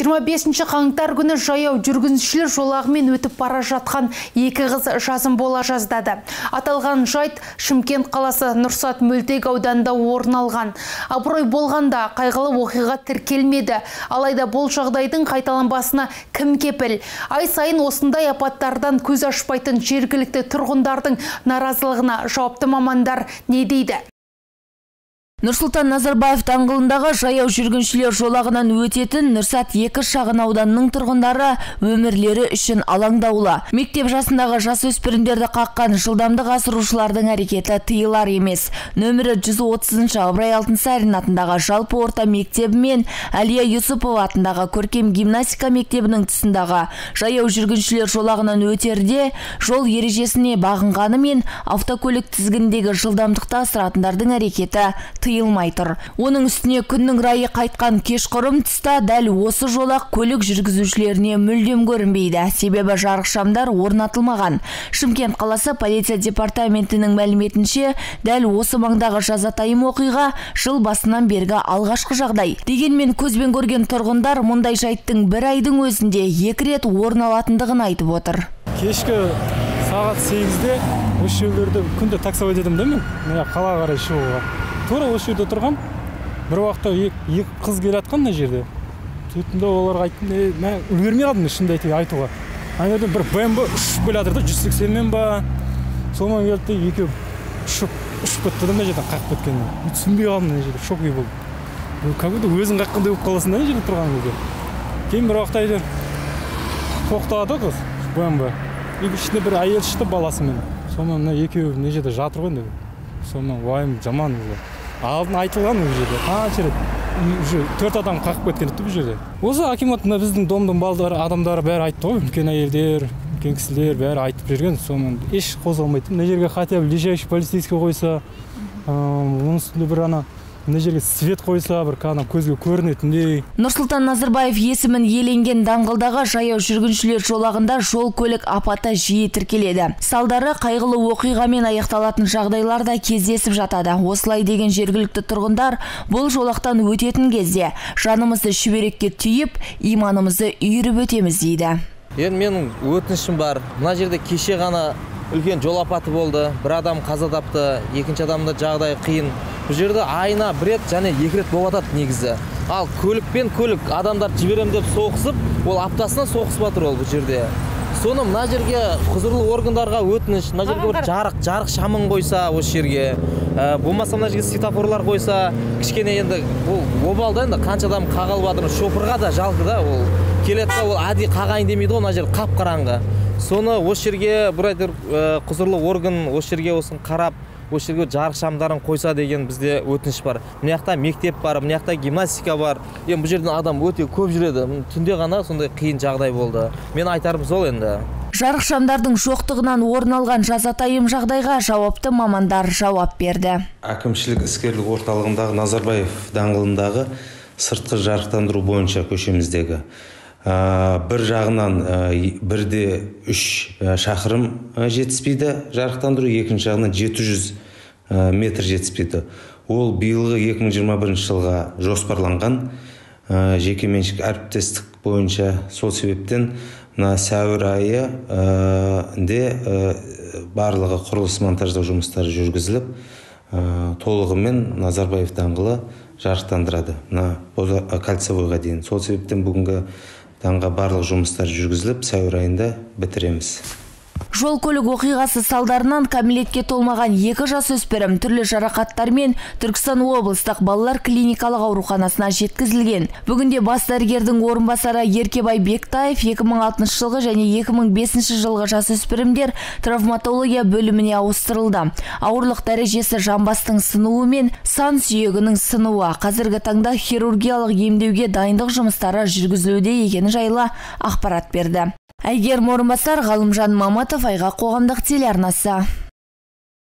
25 қаңтар күні жаяу жүргіншілер жолағымен өтіп бара жатқан екі қыз жазым бола жаздады. Аталған жайт Шымкент қаласы Нұрсат Мөлтек ауданында орын алған. Абырой болғанда қайғылы оқиға тіркелмеді. Алайда бұл жағдайдың қайталанбасына кім кепіл? Ай сайын осындай апаттардан көз ашпайтын жергілікті тұрғындардың наразылығына жауапты мамандар не дейді? Нұрсұлтан Назарбаев даңғылындағы жаяу жүргіншілер жолағынан өтетін Нұрсат 2 шағын ауданының тұрғындары өмірлері үшін алаңдаулы. Мектеп жасындағы жасөспірімдерді қаққан жылдамдық асырушылардың әрекеті тыйылар емес. Нөмірі 130 Ыбырай Алтынсарин атындағы жалпы орта мектебі мен Әлия Юсупова атындағы көркем гимнастика мектебінің тұсындағы жаяу жүргіншілер жолағынан өтерде жол ережесіне бағынғанымен автокөлік тізгіндегі жылдамдықты асыратындардың әрекеті тыйылмай тұр. Оның үстіне күннің райы қайтқан кешқұрым тұста дәл осы жолақ көлік жүргізушілеріне мүлдем көрінбейді. Себебі жарық шамдар орнатылмаған. Шымкент қаласы полиция департаментінің мәліметінше, дәл осы маңдағы жазатайым оқиға жыл басынан бергі алғашқы жағдай. Дегенмен көзбен көрген тұрғындар мұндай жайттың бір айдың өзінде 2 рет орын алатындығын айтып отыр. Кешкі сағат 8-де осы жерлерде күнде таксовать едім де мен. Қалаға қарай шығуға. Тура осы жерде тұрғам. Бір уақытта екі қыз келе жатқан мына жерде. Сөйтінде оларға айттым, мен үлгермей қалдым шынымды айтуға. Ана жерде бір БМВ ұшып келе жатыр да, 180-мен ба. Сонымен келді де екеуі ұшып кетті де мына жерден қақып кеткенін. Түсінбей қалдым мына жерде, шок үй болды. Как будто өзің қаққандай болып қаласың да мына жерде тұрған кезде. Кейін бір уақытта әйтеуір тоқтады қыз БМВ. Ішінде бір әйел шықты баласымен. Сонымен мына екеуі мына жерде жатыр ғой. Сонымен уайым жаман. Алдын айтылған бұл жерде. Қанша рет 4 адам қақып кеткен бұл жерде. Осы акимат біздің домдың балдары, адамдары бәрі айтты ғой. Үлкен әйелдер, үлкен кісілер бәрі айтып жүрген. Сонымен еш қозғалмайды. Мына жерге хотя бы лежащий полицейский қойса, оның үстінде бір мына жерге свет қойса, бір көзге көрінетіндей. Нұрсұлтан Назарбаев есімін еленген даңғылдағы жаяу жүргіншілер жолағында жол көлік апаты жиі тіркеледі. Салдары қайғылы оқиғамен аяқталатын жағдайлар да кездесіп жатады. Осылай деген жергілікті тұрғындар бұл жолақтан өтетін кезде жанымызды шүберекке түйіп, иманымызды үйіріп өтеміз дейді. Енді менің өтінішім бар. Мына жерде кеше ғана үлкен жол апаты болды. Бір адам қаза тапты, екінші адамда жағдай қиын. Бұл жерде айына 1 рет және 2 рет болып жатады негізі. Ал көлікпен көлік адамдар жіберем деп соғысып, ол аптасына соғысып жатыр ол бұл жерде. Соны мына жерге құзырлы органдарға өтініш, мына жерге бір жарық шамын қойса осы жерге, болмаса мына жерге светофорлар қойса, кішкене енді бұл обалда енді қанша адам қағалып жатыр, шофырға да жалко да, ол келеді да, ол әдейі қағайын демейді ғой, мына жер қап-қараңғы. Соны осы жерге бір құзырлы орган осы жерге осын қарап, осы жерге жарық шамдарын қойса деген бізде өтініш бар. Мына жақта мектеп бар, мына жақта гимнастика бар. Бұл жерден адам өте көп жүреді. Түнде ғана сондай қиын жағдай болды. Мен айтарым сол енді. Жарық шамдардың жоқтығынан орын алған жазатайым жағдайға жауапты мамандар жауап берді. Әкімшілік іскерлік орталығындағы Назарбаев даңғылындағы сыртқы жарықтандыру бойынша көшеміздегі бір жағынан 1-3 шақырым жетіспейді жарықтандыру, екінші жағынан 700 метр жетіспейді. Ол биылғы 2021 жылға жоспарланған жекеменшік әріптестік бойынша. Сол себептен сәуір айы барлығы құрылыс монтаждау жұмыстары жүргізіліп, толығымен Назарбаев даңғылы жарықтандырады. Кольцевойға дейін. Сол себептен бүгінгі таңға барлық жұмыстар жүргізіліп, сәуір айында бітіреміз. Жол көлік оқиғасы салдарынан кәмелетке толмаған 2 жасөспірім түрлі жарақаттармен Түркістан облыстық балалар клиникалық ауруханасына жеткізілген. Бүгінде бас дәрігердің орынбасары Еркебай Бектаев 2006 жылғы және 2005 жылғы жасөспірімдер травматология бөліміне ауыстырылды. Ауырлық дәрежесі жамбастың сынуы мен сан сүйегінің сынуы. Қазіргі таңда хирургиялық емдеуге дайындық жұмыстары жүргізілуде екені жайлы ақпарат берді. Әйгерім орынбасар, Ғалымжан Маматов, Айға қоғамдық телеарнасы.